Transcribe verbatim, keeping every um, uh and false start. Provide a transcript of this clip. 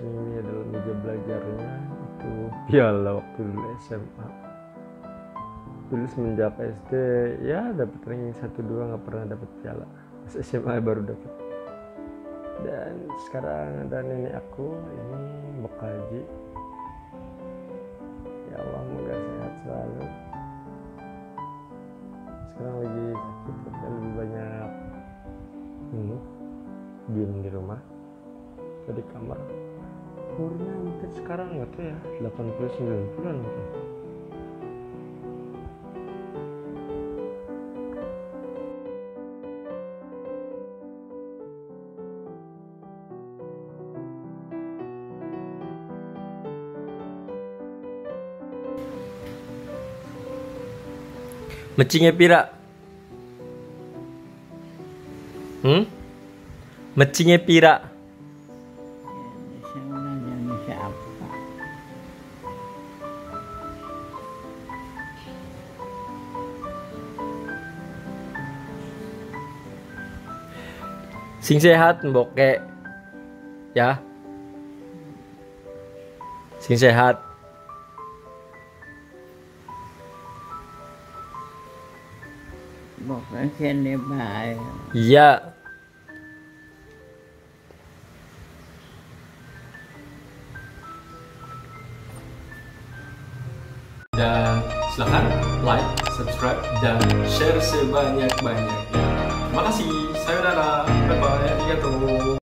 Ini adalah meja belajarnya, itu piala waktu dulu S M A. Dulu semenjak S D ya dapat ranking satu dua, nggak pernah dapat piala. Pas S M A baru dapat. Dan sekarang ada nenek aku, ini Mbok Kaji. Ya Allah, semoga sehat selalu. Sekarang lagi sakit, tapi lebih banyak ini diem di rumah atau di kamar. Umurnya mungkin sekarang nggak tahu ya, delapan puluh sembilan bulan mungkin. Mecingnya pira? Hmm? Mecingnya pira? Sing sehat mbok ke ya. Sing sehat. Mbok kene bae. Iya. Dan silahkan like, subscribe, dan share sebanyak-banyaknya. Terima kasih. Sayonara. Bye-bye. Arigatou.